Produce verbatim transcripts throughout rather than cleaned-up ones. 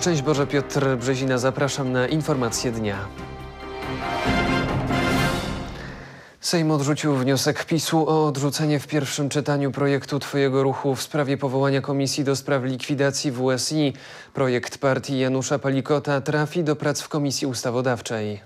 Szczęść Boże, Piotr Brzezina, zapraszam na informacje dnia. Sejm odrzucił wniosek PiS-u o odrzucenie w pierwszym czytaniu projektu Twojego Ruchu w sprawie powołania Komisji do spraw likwidacji W S I. Projekt partii Janusza Palikota trafi do prac w Komisji Ustawodawczej.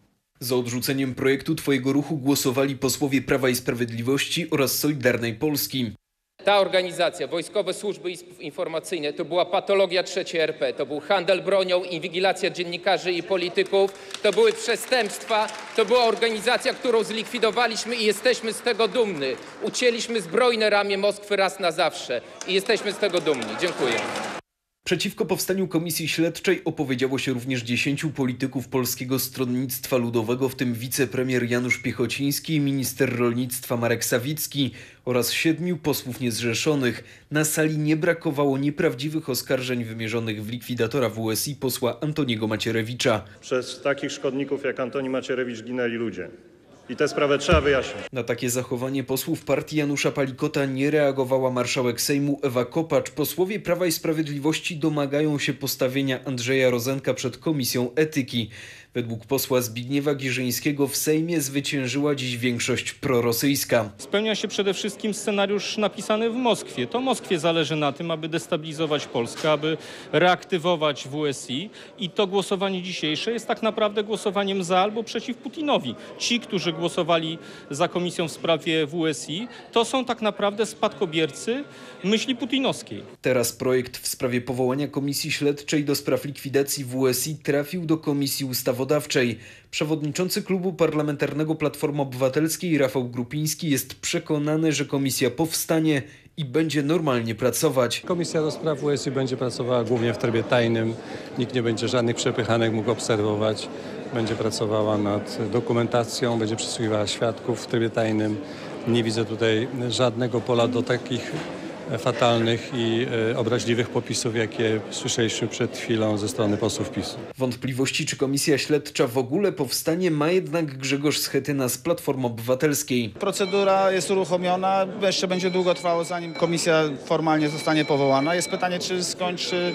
Za odrzuceniem projektu Twojego Ruchu głosowali posłowie Prawa i Sprawiedliwości oraz Solidarnej Polski. Ta organizacja, Wojskowe Służby Informacyjne, to była patologia trzeciej R P, to był handel bronią, inwigilacja dziennikarzy i polityków, to były przestępstwa, to była organizacja, którą zlikwidowaliśmy i jesteśmy z tego dumni. Ucięliśmy zbrojne ramię Moskwy raz na zawsze i jesteśmy z tego dumni. Dziękuję. Przeciwko powstaniu Komisji Śledczej opowiedziało się również dziesięciu polityków Polskiego Stronnictwa Ludowego, w tym wicepremier Janusz Piechociński i minister rolnictwa Marek Sawicki oraz siedmiu posłów niezrzeszonych. Na sali nie brakowało nieprawdziwych oskarżeń wymierzonych w likwidatora W S I posła Antoniego Macierewicza. Przez takich szkodników jak Antoni Macierewicz ginęli ludzie. I tę sprawę trzeba wyjaśnić. Na takie zachowanie posłów partii Janusza Palikota nie reagowała marszałek Sejmu Ewa Kopacz. Posłowie Prawa i Sprawiedliwości domagają się postawienia Andrzeja Rozenka przed Komisją Etyki. Według posła Zbigniewa Giżyńskiego w Sejmie zwyciężyła dziś większość prorosyjska. Spełnia się przede wszystkim scenariusz napisany w Moskwie. To Moskwie zależy na tym, aby destabilizować Polskę, aby reaktywować W S I i to głosowanie dzisiejsze jest tak naprawdę głosowaniem za albo przeciw Putinowi. Ci, którzy głosowali za komisją w sprawie W S I, to są tak naprawdę spadkobiercy myśli putinowskiej. Teraz projekt w sprawie powołania Komisji Śledczej do spraw likwidacji W S I trafił do Komisji Ustawodawczej. Przewodniczący Klubu Parlamentarnego Platformy Obywatelskiej Rafał Grupiński jest przekonany, że komisja powstanie i będzie normalnie pracować. Komisja do spraw W S I będzie pracowała głównie w trybie tajnym. Nikt nie będzie żadnych przepychanek mógł obserwować. Będzie pracowała nad dokumentacją, będzie przesłuchiwała świadków w trybie tajnym. Nie widzę tutaj żadnego pola do takich fatalnych i obraźliwych popisów, jakie słyszeliśmy przed chwilą ze strony posłów PiS-u. Wątpliwości, czy komisja śledcza w ogóle powstanie, ma jednak Grzegorz Schetyna z Platformy Obywatelskiej. Procedura jest uruchomiona, jeszcze będzie długo trwało, zanim komisja formalnie zostanie powołana. Jest pytanie, czy skończy,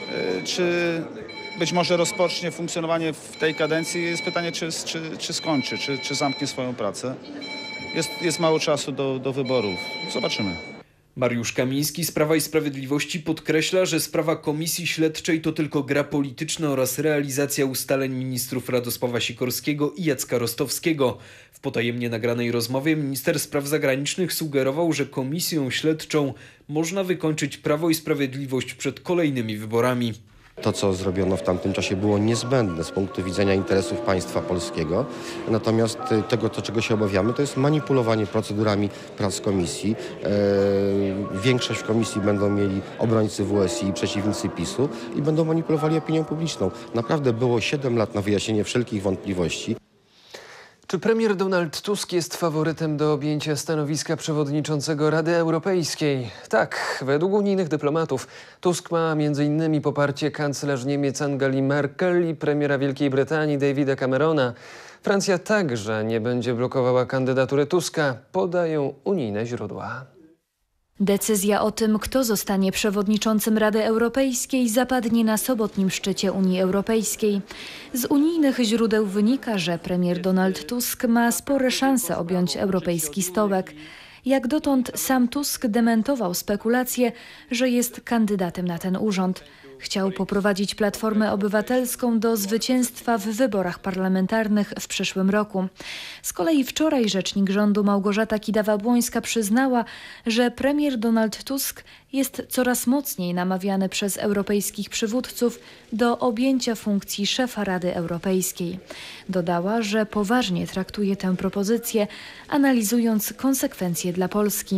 czy być może rozpocznie funkcjonowanie w tej kadencji. Jest pytanie, czy, czy, czy skończy, czy, czy zamknie swoją pracę. Jest, jest mało czasu do, do wyborów. Zobaczymy. Mariusz Kamiński z Prawa i Sprawiedliwości podkreśla, że sprawa Komisji Śledczej to tylko gra polityczna oraz realizacja ustaleń ministrów Radosława Sikorskiego i Jacka Rostowskiego. W potajemnie nagranej rozmowie minister spraw zagranicznych sugerował, że Komisją Śledczą można wykończyć Prawo i Sprawiedliwość przed kolejnymi wyborami. To, co zrobiono w tamtym czasie, było niezbędne z punktu widzenia interesów państwa polskiego. Natomiast tego, to, czego się obawiamy, to jest manipulowanie procedurami prac komisji. Eee, większość w komisji będą mieli obrońcy W S I i przeciwnicy PiS-u i będą manipulowali opinią publiczną. Naprawdę było siedem lat na wyjaśnienie wszelkich wątpliwości. Czy premier Donald Tusk jest faworytem do objęcia stanowiska przewodniczącego Rady Europejskiej? Tak, według unijnych dyplomatów Tusk ma między innymi poparcie kanclerz Niemiec Angeli Merkel i premiera Wielkiej Brytanii Davida Camerona. Francja także nie będzie blokowała kandydatury Tuska, podają unijne źródła. Decyzja o tym, kto zostanie przewodniczącym Rady Europejskiej, zapadnie na sobotnim szczycie Unii Europejskiej. Z unijnych źródeł wynika, że premier Donald Tusk ma spore szanse objąć europejski stołek. Jak dotąd sam Tusk dementował spekulacje, że jest kandydatem na ten urząd. Chciał poprowadzić Platformę Obywatelską do zwycięstwa w wyborach parlamentarnych w przyszłym roku. Z kolei wczoraj rzecznik rządu Małgorzata Kidawa-Błońska przyznała, że premier Donald Tusk jest coraz mocniej namawiany przez europejskich przywódców do objęcia funkcji szefa Rady Europejskiej. Dodała, że poważnie traktuje tę propozycję, analizując konsekwencje dla Polski.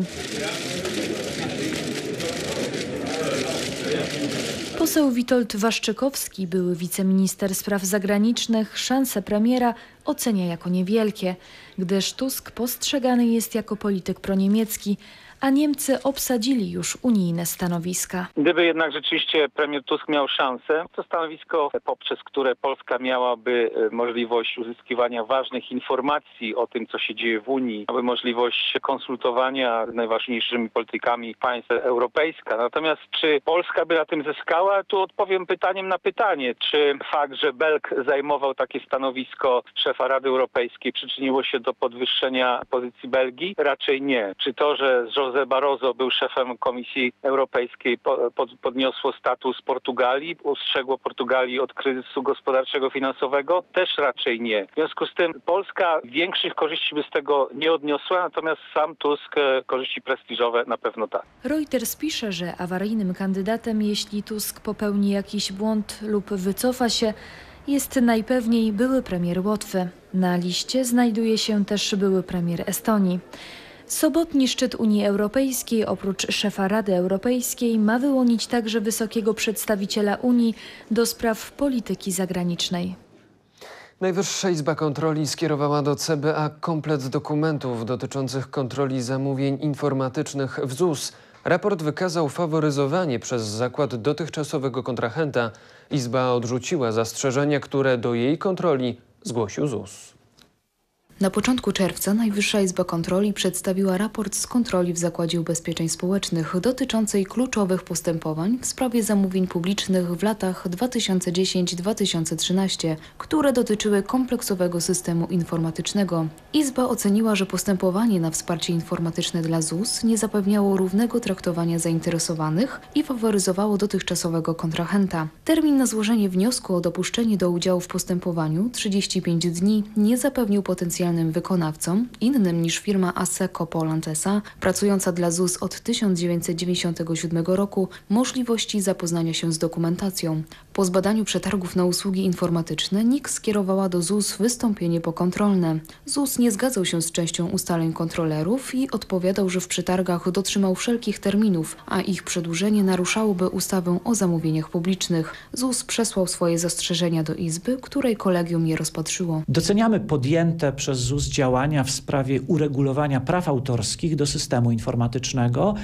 Poseł Witold Waszczykowski, były wiceminister spraw zagranicznych, szanse premiera ocenia jako niewielkie, gdyż Tusk postrzegany jest jako polityk proniemiecki, a Niemcy obsadzili już unijne stanowiska. Gdyby jednak rzeczywiście premier Tusk miał szansę, to stanowisko, poprzez które Polska miałaby możliwość uzyskiwania ważnych informacji o tym, co się dzieje w Unii, miałaby możliwość konsultowania z najważniejszymi politykami państw europejskich. Natomiast czy Polska by na tym zyskała? Tu odpowiem pytaniem na pytanie. Czy fakt, że Belg zajmował takie stanowisko szefa Rady Europejskiej, przyczyniło się do podwyższenia pozycji Belgii? Raczej nie. Czy to, że José Barroso był szefem Komisji Europejskiej, podniosło status Portugalii, ustrzegło Portugalii od kryzysu gospodarczego, finansowego? Też raczej nie. W związku z tym Polska większych korzyści by z tego nie odniosła, natomiast sam Tusk korzyści prestiżowe na pewno tak. Reuters pisze, że awaryjnym kandydatem, jeśli Tusk popełni jakiś błąd lub wycofa się, jest najpewniej były premier Łotwy. Na liście znajduje się też były premier Estonii. Sobotni szczyt Unii Europejskiej oprócz szefa Rady Europejskiej ma wyłonić także wysokiego przedstawiciela Unii do spraw polityki zagranicznej. Najwyższa Izba Kontroli skierowała do C B A komplet dokumentów dotyczących kontroli zamówień informatycznych w Z U S. Raport wykazał faworyzowanie przez zakład dotychczasowego kontrahenta. Izba odrzuciła zastrzeżenia, które do jej kontroli zgłosił Z U S. Na początku czerwca Najwyższa Izba Kontroli przedstawiła raport z kontroli w Zakładzie Ubezpieczeń Społecznych dotyczącej kluczowych postępowań w sprawie zamówień publicznych w latach dwa tysiące dziesiątym do dwa tysiące trzynastego, które dotyczyły kompleksowego systemu informatycznego. Izba oceniła, że postępowanie na wsparcie informatyczne dla Z U S nie zapewniało równego traktowania zainteresowanych i faworyzowało dotychczasowego kontrahenta. Termin na złożenie wniosku o dopuszczenie do udziału w postępowaniu, trzydzieści pięć dni, nie zapewnił potencjalnym wykonawcom, innym niż firma Asseco Poland S A, pracująca dla Z U S od tysiąc dziewięćset dziewięćdziesiątego siódmego roku, możliwości zapoznania się z dokumentacją. Po zbadaniu przetargów na usługi informatyczne N I K skierowała do Z U S wystąpienie pokontrolne. Z U S nie zgadzał się z częścią ustaleń kontrolerów i odpowiadał, że w przetargach dotrzymał wszelkich terminów, a ich przedłużenie naruszałoby ustawę o zamówieniach publicznych. Z U S przesłał swoje zastrzeżenia do Izby, której kolegium je rozpatrzyło. Doceniamy podjęte przez Z U S działania w sprawie uregulowania praw autorskich do systemu informatycznego,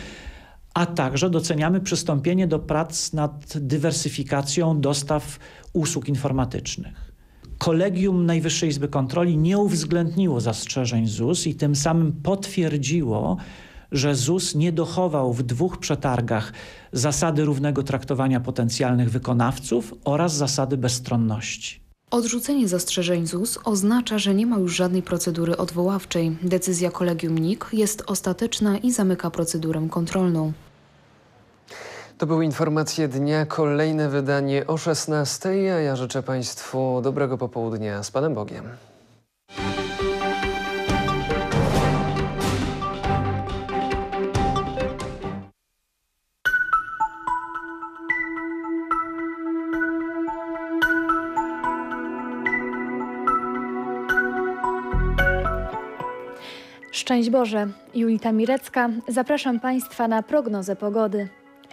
a także doceniamy przystąpienie do prac nad dywersyfikacją dostaw usług informatycznych. Kolegium Najwyższej Izby Kontroli nie uwzględniło zastrzeżeń Z U S i tym samym potwierdziło, że Z U S nie dochował w dwóch przetargach zasady równego traktowania potencjalnych wykonawców oraz zasady bezstronności. Odrzucenie zastrzeżeń Z U S oznacza, że nie ma już żadnej procedury odwoławczej. Decyzja kolegium N I K jest ostateczna i zamyka procedurę kontrolną. To były informacje dnia, kolejne wydanie o szesnastej, a ja życzę Państwu dobrego popołudnia. Z Panem Bogiem. Szczęść Boże, Julita Mirecka. Zapraszam Państwa na prognozę pogody.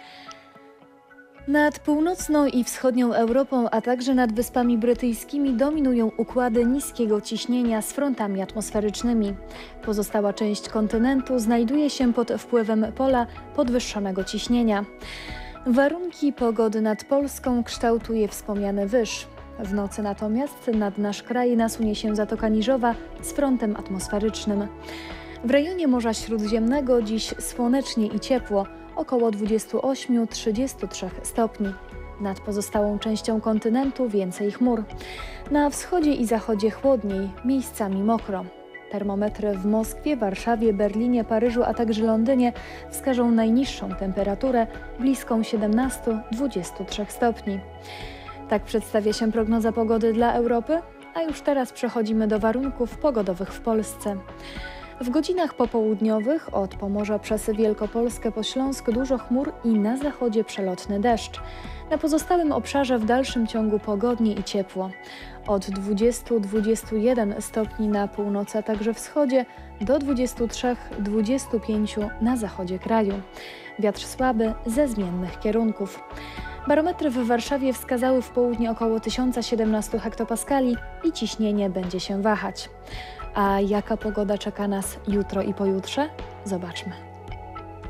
Nad północną i wschodnią Europą, a także nad Wyspami Brytyjskimi dominują układy niskiego ciśnienia z frontami atmosferycznymi. Pozostała część kontynentu znajduje się pod wpływem pola podwyższonego ciśnienia. Warunki pogody nad Polską kształtuje wspomniany wyż. W nocy natomiast nad nasz kraj nasunie się Zatoka Niżowa z frontem atmosferycznym. W rejonie Morza Śródziemnego dziś słonecznie i ciepło, około dwadzieścia osiem do trzydziestu trzech stopni. Nad pozostałą częścią kontynentu więcej chmur. Na wschodzie i zachodzie chłodniej, miejscami mokro. Termometry w Moskwie, Warszawie, Berlinie, Paryżu, a także Londynie wskażą najniższą temperaturę bliską siedemnastu do dwudziestu trzech stopni. Tak przedstawia się prognoza pogody dla Europy, a już teraz przechodzimy do warunków pogodowych w Polsce. W godzinach popołudniowych od Pomorza przez Wielkopolskę po Śląsk dużo chmur i na zachodzie przelotny deszcz. Na pozostałym obszarze w dalszym ciągu pogodnie i ciepło. Od dwudziestu do dwudziestu jeden stopni na północy, a także wschodzie do dwudziestu trzech do dwudziestu pięciu na zachodzie kraju. Wiatr słaby ze zmiennych kierunków. Barometry w Warszawie wskazały w południe około tysiąc siedemnaście hektopaskali i ciśnienie będzie się wahać. A jaka pogoda czeka nas jutro i pojutrze? Zobaczmy.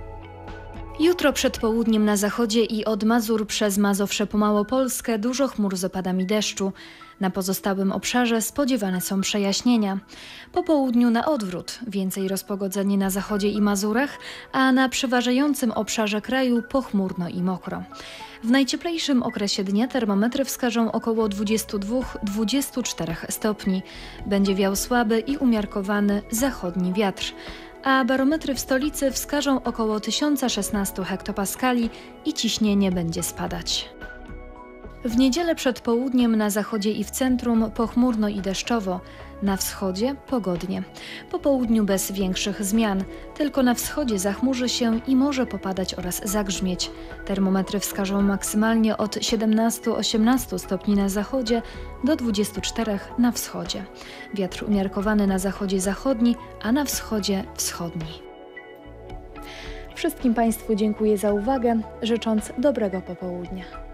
Jutro przed południem na zachodzie i od Mazur przez Mazowsze po Małopolskę dużo chmur z opadami deszczu. Na pozostałym obszarze spodziewane są przejaśnienia. Po południu na odwrót, więcej rozpogodzenie na zachodzie i Mazurach, a na przeważającym obszarze kraju pochmurno i mokro. W najcieplejszym okresie dnia termometry wskażą około dwadzieścia dwa do dwudziestu czterech stopni. Będzie wiał słaby i umiarkowany zachodni wiatr, a barometry w stolicy wskażą około tysiąc szesnaście hektopaskali i ciśnienie będzie spadać. W niedzielę przed południem na zachodzie i w centrum pochmurno i deszczowo, na wschodzie pogodnie. Po południu bez większych zmian, tylko na wschodzie zachmurzy się i może popadać oraz zagrzmieć. Termometry wskażą maksymalnie od siedemnastu do osiemnastu stopni na zachodzie do dwudziestu czterech na wschodzie. Wiatr umiarkowany na zachodzie zachodni, a na wschodzie wschodni. Wszystkim Państwu dziękuję za uwagę, życząc dobrego popołudnia.